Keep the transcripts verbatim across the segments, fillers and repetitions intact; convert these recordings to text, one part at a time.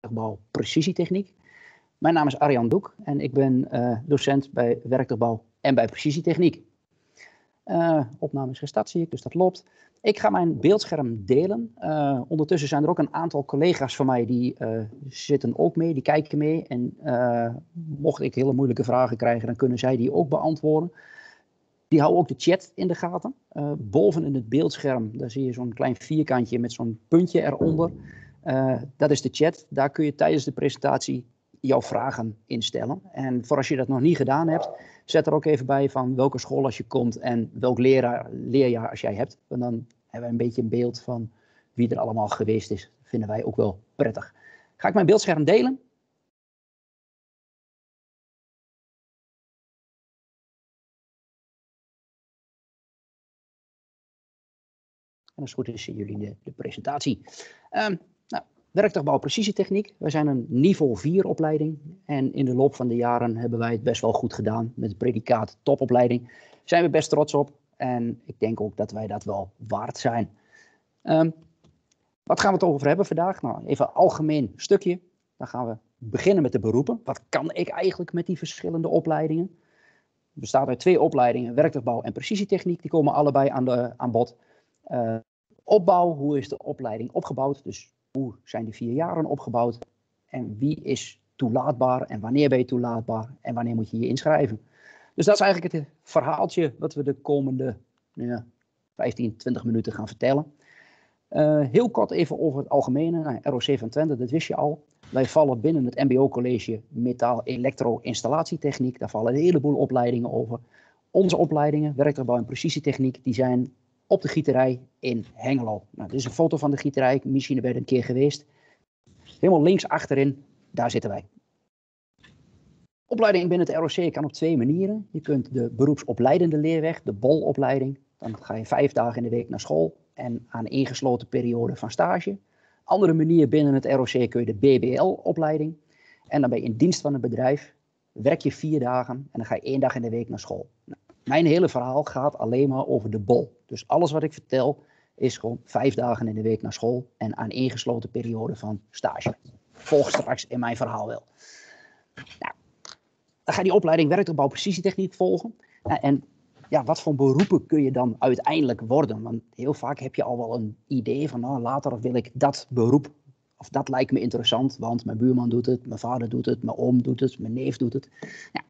Werktuigbouw Precisietechniek. Mijn naam is Arjan Doek en ik ben uh, docent bij Werktuigbouw en bij Precisietechniek. Uh, opname is gestart, zie ik, dus dat loopt. Ik ga mijn beeldscherm delen. Uh, ondertussen zijn er ook een aantal collega's van mij die uh, zitten ook mee, die kijken mee. En uh, mocht ik hele moeilijke vragen krijgen, dan kunnen zij die ook beantwoorden. Die houden ook de chat in de gaten. Uh, boven in het beeldscherm, daar zie je zo'n klein vierkantje met zo'n puntje eronder. Uh, dat is de chat. Daar kun je tijdens de presentatie jouw vragen instellen. En voor als je dat nog niet gedaan hebt, zet er ook even bij van welke school als je komt en welk leraar, leerjaar als jij hebt. En dan hebben we een beetje een beeld van wie er allemaal geweest is. Dat vinden wij ook wel prettig. Ga ik mijn beeldscherm delen? En als het goed is, zien jullie de, de presentatie. Um, nou, Werktuigbouw Precisietechniek. Wij zijn een niveau vier opleiding. En in de loop van de jaren hebben wij het best wel goed gedaan. Met het predicaat topopleiding. Daar zijn we best trots op. En ik denk ook dat wij dat wel waard zijn. Um, wat gaan we het over hebben vandaag? Nou, even een algemeen stukje. Dan gaan we beginnen met de beroepen. Wat kan ik eigenlijk met die verschillende opleidingen? Het bestaat uit twee opleidingen. Werktuigbouw en Precisietechniek. Die komen allebei aan, de, aan bod. Uh, opbouw, hoe is de opleiding opgebouwd? Dus hoe zijn die vier jaren opgebouwd? En wie is toelaatbaar en wanneer ben je toelaatbaar en wanneer moet je je inschrijven? Dus dat is eigenlijk het verhaaltje wat we de komende ja, vijftien, twintig minuten gaan vertellen. Uh, heel kort even over het algemene. Nou, R O C van Twente, dat wist je al. Wij vallen binnen het M B O-college metaal-elektro-installatietechniek. Daar vallen een heleboel opleidingen over. Onze opleidingen, Werktuigbouw en Precisietechniek, die zijn op de gieterij in Hengelo. Nou, dit is een foto van de gieterij. Misschien ben je er een keer geweest. Helemaal links achterin, daar zitten wij. Opleiding binnen het R O C kan op twee manieren. Je kunt de beroepsopleidende leerweg, de B O L-opleiding. Dan ga je vijf dagen in de week naar school en aan een ingesloten periode van stage. Andere manier binnen het R O C kun je de B B L-opleiding. En dan ben je in dienst van een bedrijf, werk je vier dagen en dan ga je één dag in de week naar school. Nou, mijn hele verhaal gaat alleen maar over de B O L. Dus alles wat ik vertel is gewoon vijf dagen in de week naar school en aan een ingesloten periode van stage. Volg straks in mijn verhaal wel. Nou, dan ga je die opleiding Werktuigbouw Precisietechniek volgen. Nou, en ja, wat voor beroepen kun je dan uiteindelijk worden? Want heel vaak heb je al wel een idee van, nou, later wil ik dat beroep, of dat lijkt me interessant, want mijn buurman doet het, mijn vader doet het, mijn oom doet het, mijn neef doet het. Nou,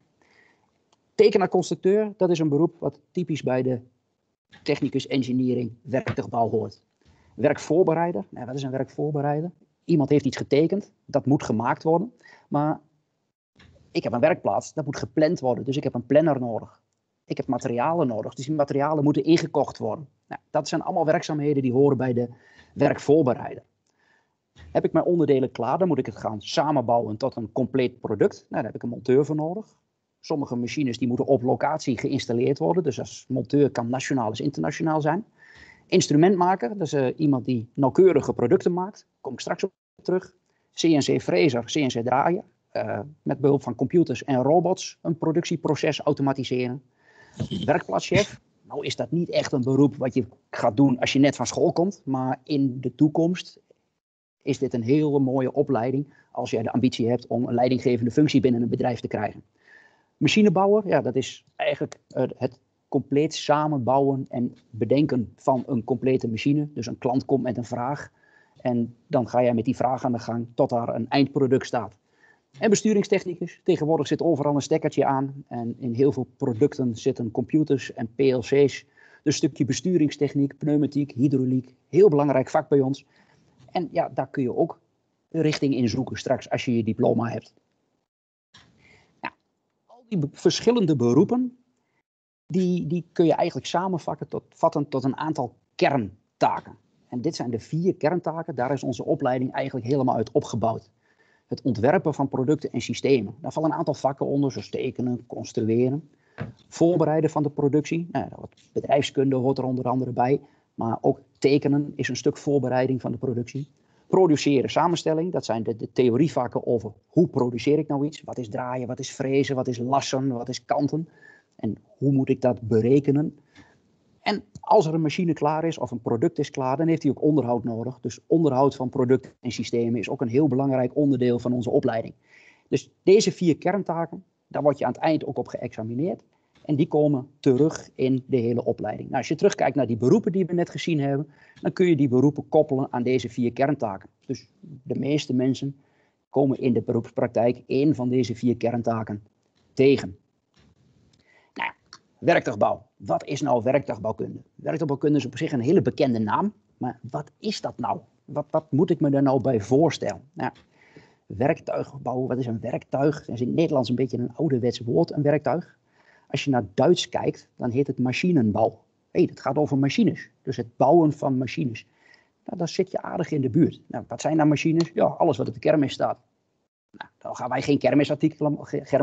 tekenaar-constructeur, dat is een beroep wat typisch bij de technicus engineering werktuigbouw hoort. Werkvoorbereider, nou, wat is een werkvoorbereider? Iemand heeft iets getekend, dat moet gemaakt worden, maar ik heb een werkplaats, dat moet gepland worden, dus ik heb een planner nodig. Ik heb materialen nodig, dus die materialen moeten ingekocht worden. Nou, dat zijn allemaal werkzaamheden die horen bij de werkvoorbereider. Heb ik mijn onderdelen klaar, dan moet ik het gaan samenbouwen tot een compleet product. Nou, daar heb ik een monteur voor nodig. Sommige machines die moeten op locatie geïnstalleerd worden, dus als monteur kan nationaal of internationaal zijn. Instrumentmaker, dat is uh, iemand die nauwkeurige producten maakt, daar kom ik straks op terug. C N C-frezer, C N C-draaier, uh, met behulp van computers en robots een productieproces automatiseren. Werkplaatschef, nou is dat niet echt een beroep wat je gaat doen als je net van school komt, maar in de toekomst is dit een hele mooie opleiding als jij de ambitie hebt om een leidinggevende functie binnen een bedrijf te krijgen. Machinebouwer, ja, dat is eigenlijk uh, het compleet samenbouwen en bedenken van een complete machine. Dus een klant komt met een vraag en dan ga jij met die vraag aan de gang tot daar een eindproduct staat. En besturingstechnicus, tegenwoordig zit overal een stekkertje aan en in heel veel producten zitten computers en P L C's. Dus een stukje besturingstechniek, pneumatiek, hydrauliek, heel belangrijk vak bij ons. En ja, daar kun je ook een richting in zoeken straks als je je diploma hebt. Nou, al die be- verschillende beroepen, die, die kun je eigenlijk samenvatten tot, vatten tot een aantal kerntaken. En dit zijn de vier kerntaken, daar is onze opleiding eigenlijk helemaal uit opgebouwd. Het ontwerpen van producten en systemen. Daar vallen een aantal vakken onder, zoals tekenen, construeren. Voorbereiden van de productie. Nou, wat bedrijfskunde hoort er onder andere bij. Maar ook tekenen is een stuk voorbereiding van de productie. Produceren, samenstelling. Dat zijn de, de theorievakken over hoe produceer ik nou iets. Wat is draaien, wat is frezen, wat is lassen, wat is kanten. En hoe moet ik dat berekenen. En als er een machine klaar is of een product is klaar, dan heeft hij ook onderhoud nodig. Dus onderhoud van producten en systemen is ook een heel belangrijk onderdeel van onze opleiding. Dus deze vier kerntaken, daar word je aan het eind ook op geëxamineerd. En die komen terug in de hele opleiding. Nou, als je terugkijkt naar die beroepen die we net gezien hebben, dan kun je die beroepen koppelen aan deze vier kerntaken. Dus de meeste mensen komen in de beroepspraktijk één van deze vier kerntaken tegen. Nou, werktuigbouw. Wat is nou werktuigbouwkunde? Werktuigbouwkunde is op zich een hele bekende naam, maar wat is dat nou? Wat, wat moet ik me daar nou bij voorstellen? Nou, werktuigbouw, wat is een werktuig? Dat is in het Nederlands een beetje een ouderwets woord, een werktuig. Als je naar Duits kijkt, dan heet het machinenbouw. Hé, hey, het gaat over machines. Dus het bouwen van machines. Nou, daar zit je aardig in de buurt. Nou, wat zijn nou machines? Ja, alles wat op de kermis staat. Nou, dan gaan wij geen kermisartikelen,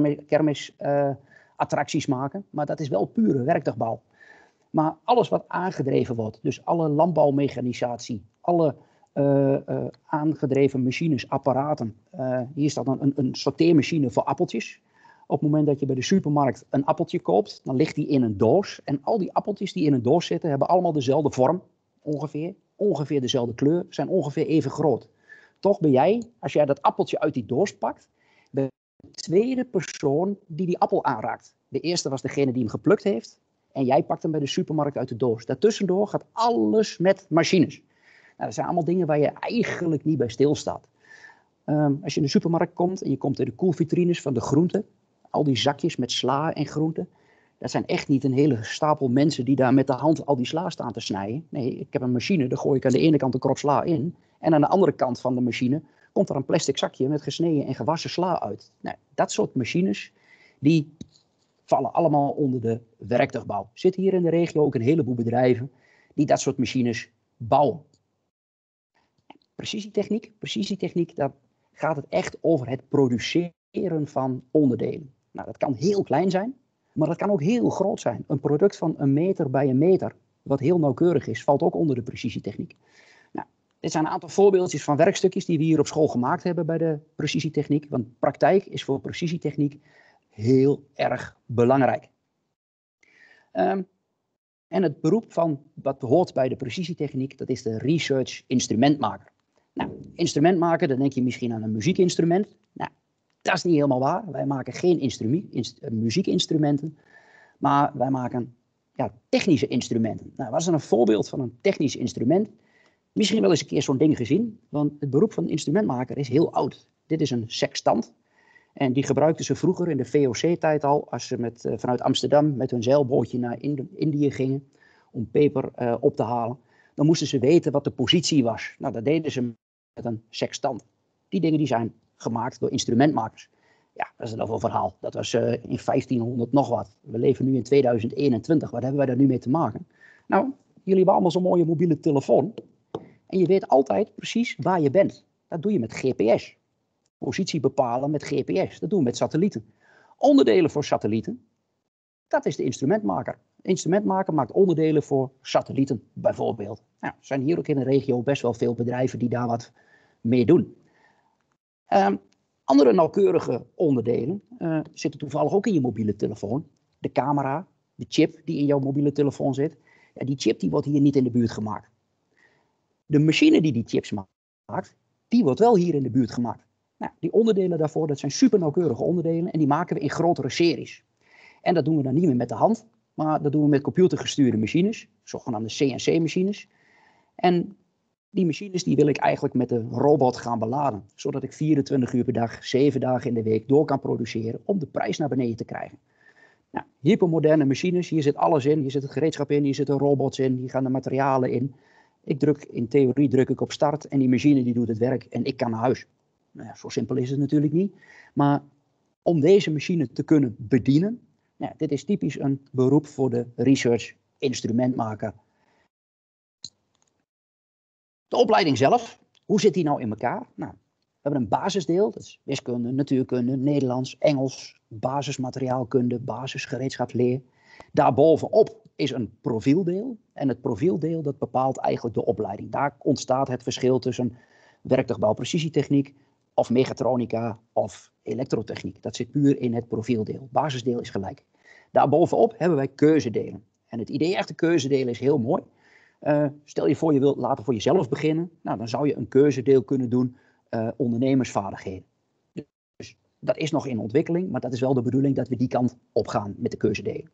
kermisattracties uh, maken, maar dat is wel pure werktuigbouw. Maar alles wat aangedreven wordt, dus alle landbouwmechanisatie, alle uh, uh, aangedreven machines, apparaten. Uh, hier staat dan een, een sorteermachine voor appeltjes. Op het moment dat je bij de supermarkt een appeltje koopt, dan ligt die in een doos. En al die appeltjes die in een doos zitten, hebben allemaal dezelfde vorm, ongeveer. Ongeveer dezelfde kleur, zijn ongeveer even groot. Toch ben jij, als jij dat appeltje uit die doos pakt, de tweede persoon die die appel aanraakt. De eerste was degene die hem geplukt heeft. En jij pakt hem bij de supermarkt uit de doos. Daartussendoor gaat alles met machines. Nou, dat zijn allemaal dingen waar je eigenlijk niet bij stilstaat. Um, als je in de supermarkt komt en je komt in de koelvitrines van de groenten, al die zakjes met sla en groenten, dat zijn echt niet een hele stapel mensen die daar met de hand al die sla staan te snijden. Nee, ik heb een machine, daar gooi ik aan de ene kant een krop sla in. En aan de andere kant van de machine komt er een plastic zakje met gesneden en gewassen sla uit. Nou, dat soort machines, die vallen allemaal onder de werktuigbouw. Er zitten hier in de regio ook een heleboel bedrijven die dat soort machines bouwen. Precisietechniek, precisietechniek, daar gaat het echt over het produceren van onderdelen. Nou, dat kan heel klein zijn, maar dat kan ook heel groot zijn. Een product van een meter bij een meter, wat heel nauwkeurig is, valt ook onder de precisietechniek. Nou, dit zijn een aantal voorbeeldjes van werkstukjes die we hier op school gemaakt hebben bij de precisietechniek. Want praktijk is voor precisietechniek heel erg belangrijk. Um, en het beroep van wat hoort bij de precisietechniek, dat is de research instrumentmaker. Nou, instrumentmaker, dan denk je misschien aan een muziekinstrument. Nou, dat is niet helemaal waar. Wij maken geen inst- muziekinstrumenten, maar wij maken ja, technische instrumenten. Nou, wat is dan een voorbeeld van een technisch instrument? Misschien wel eens een keer zo'n ding gezien, want het beroep van instrumentmaker is heel oud. Dit is een sextant. En die gebruikten ze vroeger in de V O C-tijd al, als ze met, uh, vanuit Amsterdam met hun zeilbootje naar Indi- Indië gingen om peper uh, op te halen. Dan moesten ze weten wat de positie was. Nou, dat deden ze met een sextant. Die dingen die zijn gemaakt door instrumentmakers. Ja, dat is een heel verhaal. Dat was uh, in vijftienhonderd nog wat. We leven nu in tweeduizend eenentwintig. Wat hebben wij daar nu mee te maken? Nou, jullie hebben allemaal zo'n mooie mobiele telefoon. En je weet altijd precies waar je bent. Dat doe je met G P S. Positie bepalen met G P S. Dat doen we met satellieten. Onderdelen voor satellieten, dat is de instrumentmaker. De instrumentmaker maakt onderdelen voor satellieten bijvoorbeeld. Nou, er zijn hier ook in de regio best wel veel bedrijven die daar wat mee doen. Um, andere nauwkeurige onderdelen uh, zitten toevallig ook in je mobiele telefoon. De camera, de chip die in jouw mobiele telefoon zit. Ja, die chip die wordt hier niet in de buurt gemaakt. De machine die die chips maakt, die wordt wel hier in de buurt gemaakt. Nou, die onderdelen daarvoor, dat zijn super nauwkeurige onderdelen en die maken we in grotere series. En dat doen we dan niet meer met de hand, maar dat doen we met computergestuurde machines, zogenaamde C N C-machines. En die machines die wil ik eigenlijk met de robot gaan beladen, zodat ik vierentwintig uur per dag, zeven dagen in de week door kan produceren om de prijs naar beneden te krijgen. Nou, hypermoderne machines, hier zit alles in, hier zit het gereedschap in, hier zitten robots in, hier gaan de materialen in. Ik druk, in theorie druk ik op start en die machine die doet het werk en ik kan naar huis. Nou ja, zo simpel is het natuurlijk niet. Maar om deze machine te kunnen bedienen, nou, dit is typisch een beroep voor de research instrumentmaker. De opleiding zelf, hoe zit die nou in elkaar? Nou, we hebben een basisdeel, dat is wiskunde, natuurkunde, Nederlands, Engels, basismateriaalkunde, basisgereedschapsleer. Daarbovenop is een profieldeel en het profieldeel dat bepaalt eigenlijk de opleiding. Daar ontstaat het verschil tussen werktuigbouw precisietechniek of mechatronica of elektrotechniek. Dat zit puur in het profieldeel. Basisdeel is gelijk. Daarbovenop hebben wij keuzedelen. En het idee achter keuzedelen is heel mooi. Uh, stel je voor je wilt later voor jezelf beginnen. Nou, dan zou je een keuzedeel kunnen doen, uh, ondernemersvaardigheden. Dus dat is nog in ontwikkeling, maar dat is wel de bedoeling dat we die kant op gaan met de keuzedelen.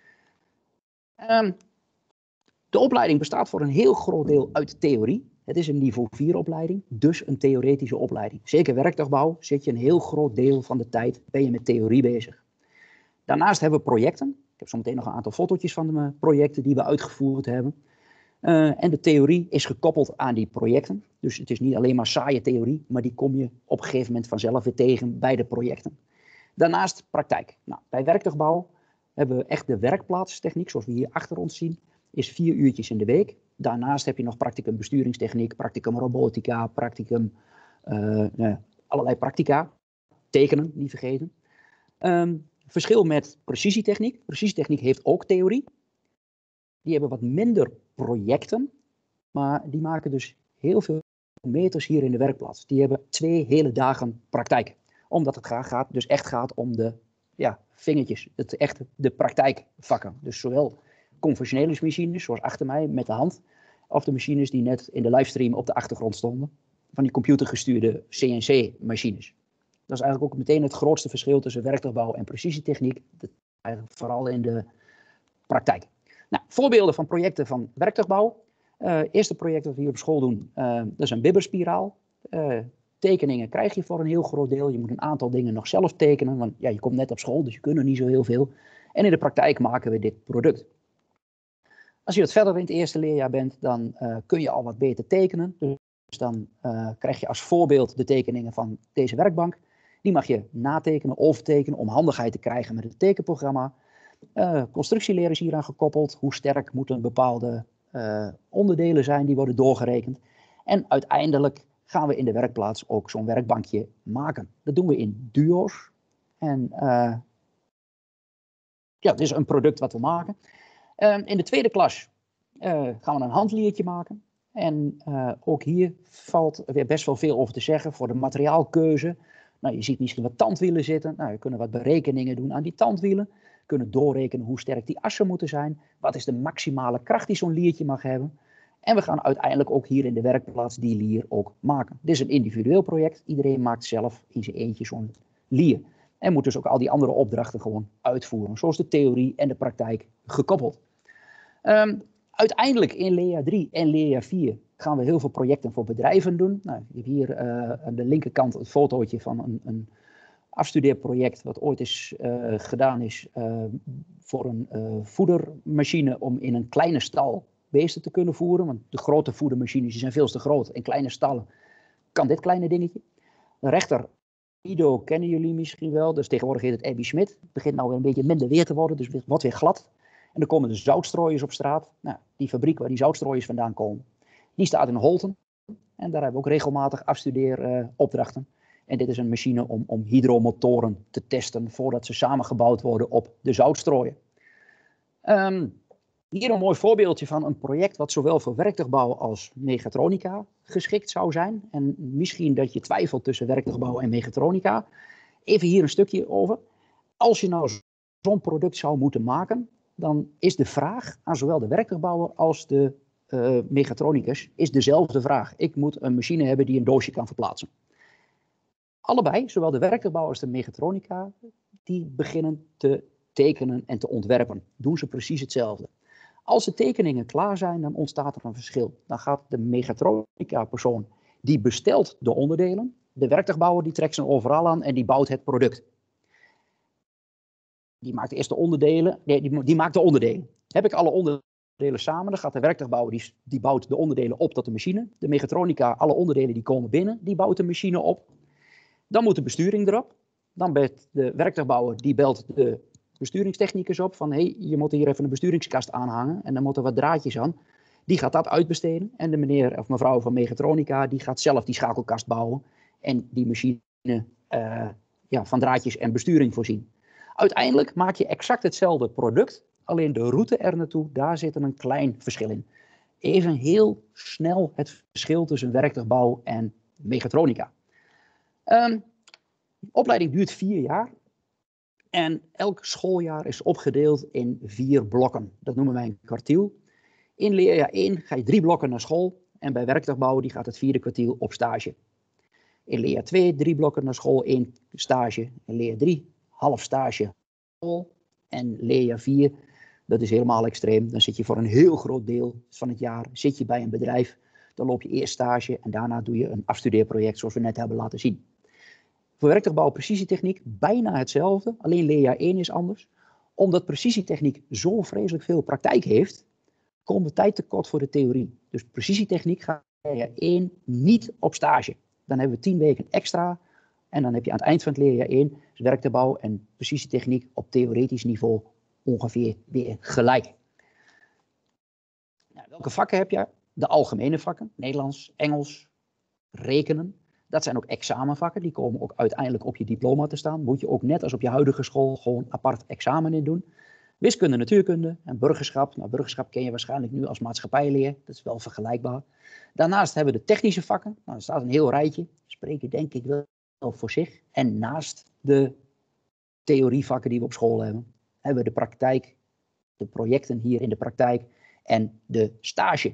Um, de opleiding bestaat voor een heel groot deel uit theorie. Het is een niveau vier opleiding, dus een theoretische opleiding. Zeker werktuigbouw zit je een heel groot deel van de tijd ben je met theorie bezig. Daarnaast hebben we projecten. Ik heb zo meteen nog een aantal fotootjes van de projecten die we uitgevoerd hebben. Uh, en de theorie is gekoppeld aan die projecten. Dus het is niet alleen maar saaie theorie, maar die kom je op een gegeven moment vanzelf weer tegen bij de projecten. Daarnaast praktijk. Nou, bij werktuigbouw hebben we echt de werkplaatstechniek, zoals we hier achter ons zien, is vier uurtjes in de week. Daarnaast heb je nog practicum besturingstechniek, practicum robotica, practicum, uh, uh, allerlei practica. Tekenen, niet vergeten. Um, verschil met precisietechniek. Precisietechniek heeft ook theorie. Die hebben wat minder projecten, maar die maken dus heel veel meters hier in de werkplaats. Die hebben twee hele dagen praktijk. Omdat het graag gaat, dus echt gaat om de ja, vingertjes, het echt de praktijkvakken. Dus zowel conventionele machines, zoals achter mij met de hand, of de machines die net in de livestream op de achtergrond stonden, van die computergestuurde C N C-machines. Dat is eigenlijk ook meteen het grootste verschil tussen werktuigbouw en precisietechniek, eigenlijk vooral in de praktijk. Nou, voorbeelden van projecten van werktuigbouw. Uh, eerste project dat we hier op school doen, uh, dat is een bibberspiraal. Uh, tekeningen krijg je voor een heel groot deel. Je moet een aantal dingen nog zelf tekenen, want ja, je komt net op school, dus je kunt er niet zo heel veel. En in de praktijk maken we dit product. Als je wat verder in het eerste leerjaar bent, dan uh, kun je al wat beter tekenen. Dus dan uh, krijg je als voorbeeld de tekeningen van deze werkbank. Die mag je natekenen of tekenen om handigheid te krijgen met het tekenprogramma. Uh, constructieleren is hieraan gekoppeld. Hoe sterk moeten bepaalde uh, onderdelen zijn die worden doorgerekend. En uiteindelijk gaan we in de werkplaats ook zo'n werkbankje maken. Dat doen we in duo's. En uh, ja, het is een product wat we maken. Uh, in de tweede klas uh, gaan we een handliertje maken. En uh, ook hier valt weer best wel veel over te zeggen voor de materiaalkeuze. Nou, je ziet misschien wat tandwielen zitten. Nou, we kunnen wat berekeningen doen aan die tandwielen. We kunnen doorrekenen hoe sterk die assen moeten zijn. Wat is de maximale kracht die zo'n liertje mag hebben. En we gaan uiteindelijk ook hier in de werkplaats die lier ook maken. Dit is een individueel project. Iedereen maakt zelf in zijn eentje zo'n lier. En moet dus ook al die andere opdrachten gewoon uitvoeren. Zoals de theorie en de praktijk gekoppeld. Um, uiteindelijk in leerjaar drie en leerjaar vier gaan we heel veel projecten voor bedrijven doen. Nou, ik heb hier uh, aan de linkerkant het fotootje van een, een afstudeerproject wat ooit is uh, gedaan is uh, voor een uh, voedermachine om in een kleine stal beesten te kunnen voeren. Want de grote voedermachines zijn veel te groot. In kleine stallen kan dit kleine dingetje. De rechter, Ido kennen jullie misschien wel. Dus tegenwoordig heet het Abby Schmidt. Het begint nou weer een beetje minder weer te worden, dus het wordt weer glad. En dan komen de zoutstrooiers op straat. Nou, die fabriek waar die zoutstrooiers vandaan komen, die staat in Holten. En daar hebben we ook regelmatig afstudeeropdrachten. Uh, en dit is een machine om, om hydromotoren te testen voordat ze samengebouwd worden op de zoutstrooier. Um, hier een mooi voorbeeldje van een project wat zowel voor werktuigbouw als mechatronica geschikt zou zijn. En misschien dat je twijfelt tussen werktuigbouw en mechatronica. Even hier een stukje over. Als je nou zo'n product zou moeten maken, dan is de vraag aan zowel de werktuigbouwer als de uh, mechatronicus is dezelfde vraag. Ik moet een machine hebben die een doosje kan verplaatsen. Allebei, zowel de werktuigbouwer als de mechatronica, die beginnen te tekenen en te ontwerpen. Doen ze precies hetzelfde. Als de tekeningen klaar zijn, dan ontstaat er een verschil. Dan gaat de mechatronica-persoon, die bestelt de onderdelen. De werktuigbouwer die trekt ze overal aan en die bouwt het product. Die maakt eerst de onderdelen. Nee, die, die maakt de onderdelen. Heb ik alle onderdelen samen, dan gaat de werktuigbouwer, die, die bouwt de onderdelen op tot de machine. De mechatronica, alle onderdelen die komen binnen, die bouwt de machine op. Dan moet de besturing erop. Dan belt de werktuigbouwer, die belt de besturingstechnicus op. Van, hé, hey, je moet hier even een besturingskast aanhangen. En dan moeten wat draadjes aan. Die gaat dat uitbesteden. En de meneer of mevrouw van mechatronica, die gaat zelf die schakelkast bouwen. En die machine uh, ja, van draadjes en besturing voorzien. Uiteindelijk maak je exact hetzelfde product. Alleen de route er naartoe, daar zit een klein verschil in. Even heel snel het verschil tussen werktuigbouw en mechatronica. Um, de opleiding duurt vier jaar. En elk schooljaar is opgedeeld in vier blokken. Dat noemen wij een kwartiel. In leerjaar één ga je drie blokken naar school. En bij werktuigbouw die gaat het vierde kwartiel op stage. In leerjaar twee drie blokken naar school, één stage. In leerjaar drie half stage school. En leerjaar vier, dat is helemaal extreem. Dan zit je voor een heel groot deel van het jaar zit je bij een bedrijf. Dan loop je eerst stage en daarna doe je een afstudeerproject zoals we net hebben laten zien. Voor werktuigbouw precisietechniek bijna hetzelfde, alleen leerjaar één is anders. Omdat precisietechniek zo vreselijk veel praktijk heeft, komen we tijd tekort voor de theorie. Dus precisietechniek gaat leerjaar één niet op stage. Dan hebben we tien weken extra en dan heb je aan het eind van het leerjaar één dus werktuigbouw en precisietechniek op theoretisch niveau ongeveer weer gelijk. Nou, welke vakken heb je? De algemene vakken, Nederlands, Engels, rekenen. Dat zijn ook examenvakken, die komen ook uiteindelijk op je diploma te staan. Moet je ook net als op je huidige school gewoon apart examen in doen. Wiskunde, natuurkunde en burgerschap. Nou, burgerschap ken je waarschijnlijk nu als maatschappijleer. Dat is wel vergelijkbaar. Daarnaast hebben we de technische vakken. Nou, er staat een heel rijtje. Spreken denk ik wel voor zich. En naast de theorievakken die we op school hebben, hebben we de praktijk, de projecten hier in de praktijk en de stage.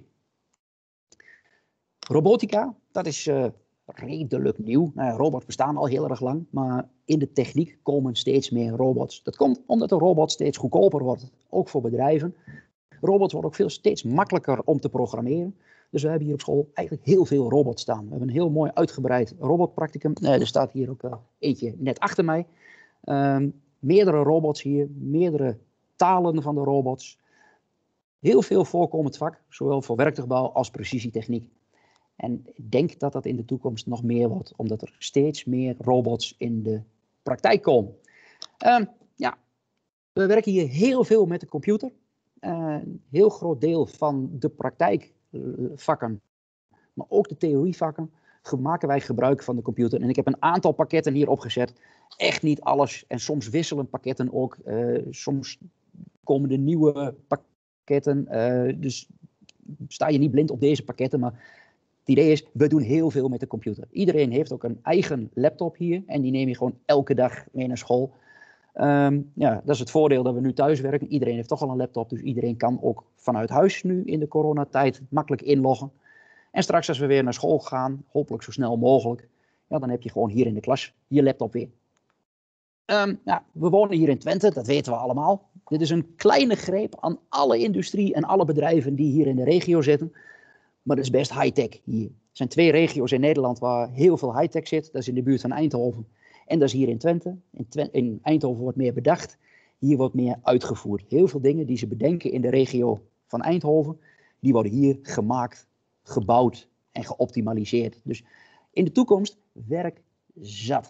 Robotica, dat is uh, redelijk nieuw. Nou ja, robots bestaan al heel erg lang, maar in de techniek komen steeds meer robots. Dat komt omdat de robot steeds goedkoper wordt, ook voor bedrijven. Robots worden ook veel steeds makkelijker om te programmeren. Dus we hebben hier op school eigenlijk heel veel robots staan. We hebben een heel mooi uitgebreid robotpracticum. Nee, er staat hier ook uh, eentje net achter mij. Um, meerdere robots hier, meerdere talen van de robots. Heel veel voorkomend vak, zowel voor werktuigbouw als precisietechniek. En ik denk dat dat in de toekomst nog meer wordt, omdat er steeds meer robots in de praktijk komen. Um, ja, we werken hier heel veel met de computer. Uh, een heel groot deel van de praktijkvakken, maar ook de theorievakken, maken wij gebruik van de computer. En ik heb een aantal pakketten hier opgezet. Echt niet alles. En soms wisselen pakketten ook. Uh, soms komen er nieuwe pakketten. Uh, dus sta je niet blind op deze pakketten, maar het idee is, we doen heel veel met de computer. Iedereen heeft ook een eigen laptop hier en die neem je gewoon elke dag mee naar school. Um, ja, dat is het voordeel dat we nu thuis werken. Iedereen heeft toch al een laptop, dus iedereen kan ook vanuit huis nu in de coronatijd makkelijk inloggen. En straks als we weer naar school gaan, hopelijk zo snel mogelijk, ja, dan heb je gewoon hier in de klas je laptop weer. Um, ja, we wonen hier in Twente, dat weten we allemaal. Dit is een kleine greep aan alle industrie en alle bedrijven die hier in de regio zitten. Maar dat is best high-tech hier. Er zijn twee regio's in Nederland waar heel veel high-tech zit. Dat is in de buurt van Eindhoven en dat is hier in Twente. In, Twente, in Eindhoven wordt meer bedacht, hier wordt meer uitgevoerd. Heel veel dingen die ze bedenken in de regio van Eindhoven, die worden hier gemaakt, gebouwd en geoptimaliseerd. Dus in de toekomst werk zat.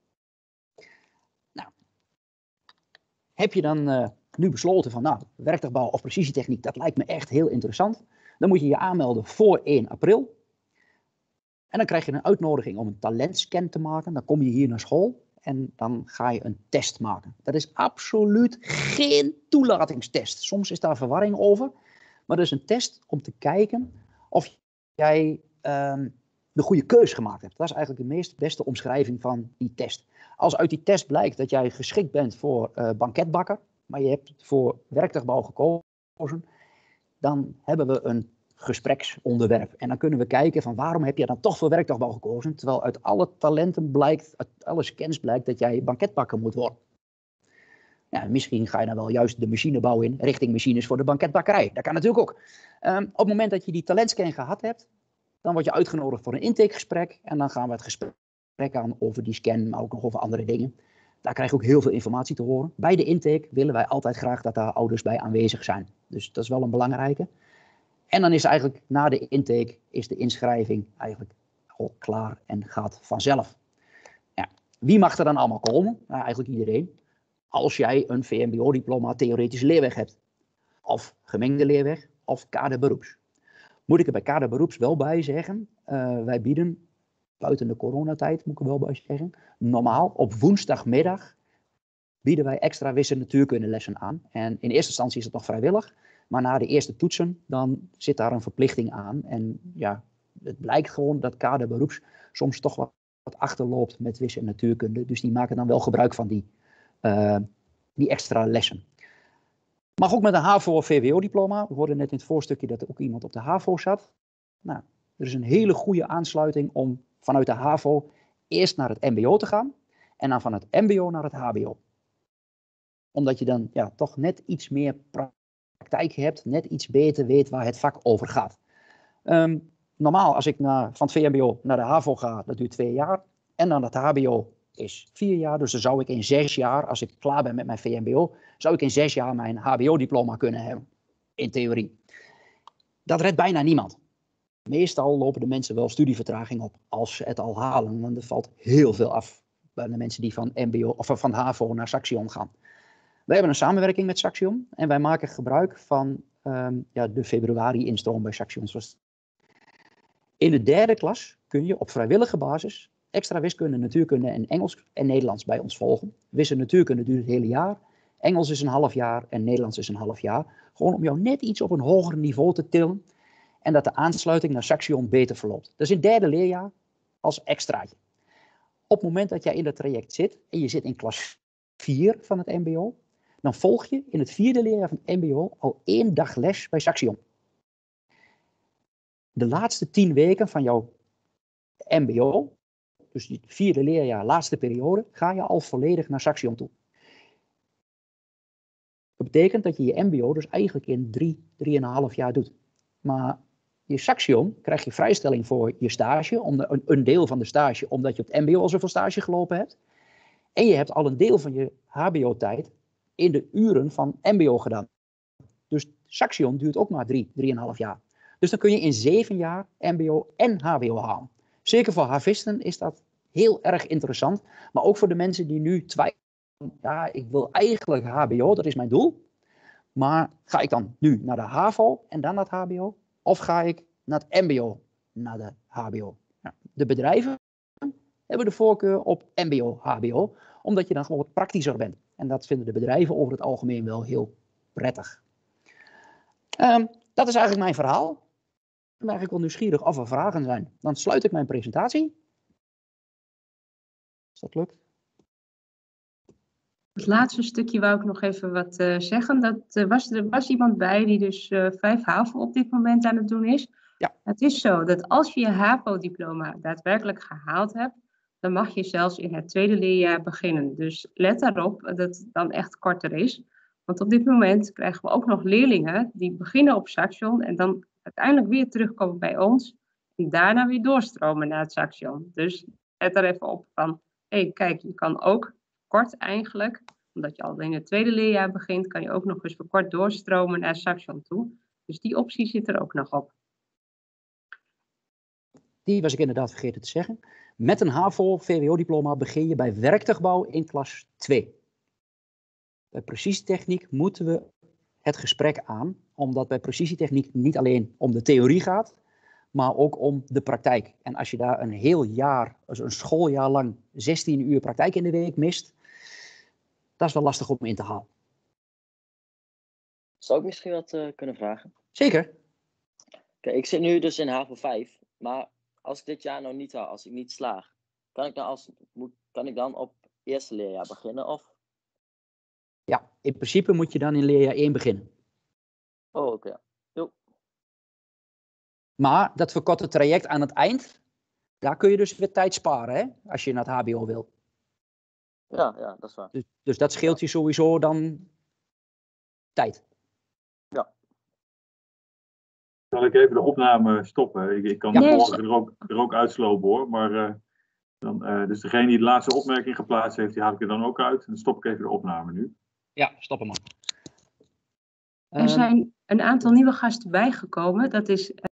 Nou, heb je dan uh, nu besloten van, nou, werktuigbouw of precisietechniek, dat lijkt me echt heel interessant. Dan moet je je aanmelden voor één april. En dan krijg je een uitnodiging om een talentscan te maken. Dan kom je hier naar school en dan ga je een test maken. Dat is absoluut geen toelatingstest. Soms is daar verwarring over. Maar dat is een test om te kijken of jij um, de goede keus gemaakt hebt. Dat is eigenlijk de meest beste omschrijving van die test. Als uit die test blijkt dat jij geschikt bent voor uh, banketbakker, maar je hebt voor werktuigbouw gekozen, dan hebben we een gespreksonderwerp. En dan kunnen we kijken van waarom heb je dan toch voor werktuigbouw gekozen, terwijl uit alle talenten blijkt, uit alle scans blijkt dat jij banketbakker moet worden. Ja, misschien ga je dan wel juist de machinebouw in, richting machines voor de banketbakkerij. Dat kan natuurlijk ook. Um, op het moment dat je die talentscan gehad hebt, dan word je uitgenodigd voor een intakegesprek en dan gaan we het gesprek aan over die scan, maar ook nog over andere dingen. Daar krijg je ook heel veel informatie te horen. Bij de intake willen wij altijd graag dat daar ouders bij aanwezig zijn. Dus dat is wel een belangrijke. En dan is eigenlijk na de intake is de inschrijving eigenlijk al klaar en gaat vanzelf. Ja, wie mag er dan allemaal komen? Nou, eigenlijk iedereen. Als jij een V M B O-diploma theoretische leerweg hebt. Of gemengde leerweg of kaderberoeps. Moet ik er bij kaderberoeps wel bij zeggen. Uh, wij bieden, buiten de coronatijd moet ik er wel bij zeggen. Normaal op woensdagmiddag bieden wij extra wisse natuurkundelessen aan. En in eerste instantie is het nog vrijwillig. Maar na de eerste toetsen, dan zit daar een verplichting aan. En ja, het blijkt gewoon dat kaderberoeps soms toch wat achterloopt met wisse en natuurkunde. Dus die maken dan wel gebruik van die uh, die extra lessen. Mag ook met een HAVO of V W O-diploma. We hoorden net in het voorstukje dat er ook iemand op de HAVO zat. Nou, er is een hele goede aansluiting om vanuit de HAVO eerst naar het M B O te gaan en dan van het M B O naar het H B O. Omdat je dan ja, toch net iets meer praktijk hebt, net iets beter weet waar het vak over gaat. Um, normaal, als ik naar, van het V M B O naar de HAVO ga, dat duurt twee jaar. En dan het H B O is vier jaar. Dus dan zou ik in zes jaar, als ik klaar ben met mijn V M B O, zou ik in zes jaar mijn H B O-diploma kunnen hebben. In theorie. Dat redt bijna niemand. Meestal lopen de mensen wel studievertraging op als ze het al halen. Want er valt heel veel af bij de mensen die van, M B O, of van HAVO naar Saxion gaan. Wij hebben een samenwerking met Saxion en wij maken gebruik van um, ja, de februari-instroom bij Saxion. In de derde klas kun je op vrijwillige basis extra wiskunde, natuurkunde en Engels en Nederlands bij ons volgen. Wiskunde en natuurkunde duurt het hele jaar. Engels is een half jaar en Nederlands is een half jaar. Gewoon om jou net iets op een hoger niveau te tillen. En dat de aansluiting naar Saxion beter verloopt. Dat is in het derde leerjaar als extraatje. Op het moment dat jij in dat traject zit en je zit in klas vier van het M B O, dan volg je in het vierde leerjaar van het M B O al één dag les bij Saxion. De laatste tien weken van jouw M B O, dus het vierde leerjaar, laatste periode, ga je al volledig naar Saxion toe. Dat betekent dat je je M B O dus eigenlijk in drie, drieënhalf jaar doet. Maar je Saxion krijg je vrijstelling voor je stage, om de, een, een deel van de stage, omdat je op het M B O al zoveel stage gelopen hebt. En je hebt al een deel van je H B O-tijd in de uren van M B O gedaan. Dus Saxion duurt ook maar drie, drieënhalf jaar. Dus dan kun je in zeven jaar M B O en H B O halen. Zeker voor havisten is dat heel erg interessant. Maar ook voor de mensen die nu twijfelen. Ja, ik wil eigenlijk H B O, dat is mijn doel. Maar ga ik dan nu naar de HAVO en dan naar het H B O? Of ga ik naar het M B O, naar de H B O? Ja, de bedrijven hebben de voorkeur op M B O, H B O. Omdat je dan gewoon wat praktischer bent. En dat vinden de bedrijven over het algemeen wel heel prettig. Um, dat is eigenlijk mijn verhaal. Ik ben eigenlijk wel nieuwsgierig of er vragen zijn. Dan sluit ik mijn presentatie. Als dat lukt. Het laatste stukje wou ik nog even wat uh, zeggen. Dat, uh, was, er was iemand bij die dus uh, vijf HAVO op dit moment aan het doen is. Ja. Het is zo dat als je je HAVO-diploma daadwerkelijk gehaald hebt, dan mag je zelfs in het tweede leerjaar beginnen. Dus let daarop dat het dan echt korter is. Want op dit moment krijgen we ook nog leerlingen die beginnen op Saxion en dan uiteindelijk weer terugkomen bij ons. En daarna weer doorstromen naar het Saxion. Dus let er even op van, hé hey, kijk, je kan ook kort eigenlijk, omdat je al in het tweede leerjaar begint, kan je ook nog eens verkort doorstromen naar Saxion toe. Dus die optie zit er ook nog op. Die was ik inderdaad vergeten te zeggen. Met een HAVO V W O-diploma begin je bij werktuigbouw in klas twee. Bij precisietechniek moeten we het gesprek aan, omdat bij precisietechniek niet alleen om de theorie gaat, maar ook om de praktijk. En als je daar een heel jaar, dus een schooljaar lang, zestien uur praktijk in de week mist, dat is wel lastig om in te halen. Zou ik misschien wat uh, kunnen vragen? Zeker. Okay, ik zit nu dus in HAVO vijf, maar als ik dit jaar nou niet haal, als ik niet slaag, kan ik dan, als, moet, kan ik dan op het eerste leerjaar beginnen? Of? Ja, in principe moet je dan in leerjaar één beginnen. Oh, oké. Okay. Jo. Maar dat verkorte traject aan het eind, daar kun je dus weer tijd sparen, hè? Als je naar het H B O wil. Ja, ja, dat is waar. Dus, dus dat scheelt je sowieso dan tijd. Ja. Zal ik even de opname stoppen? Ik, ik kan Ja. de morgen er ook, er ook uitslopen hoor. Maar, uh, dan, uh, dus degene die de laatste opmerking geplaatst heeft, die haal ik er dan ook uit. En dan stop ik even de opname nu. Ja, stop hem maar. Er zijn een aantal nieuwe gasten bijgekomen. Dat is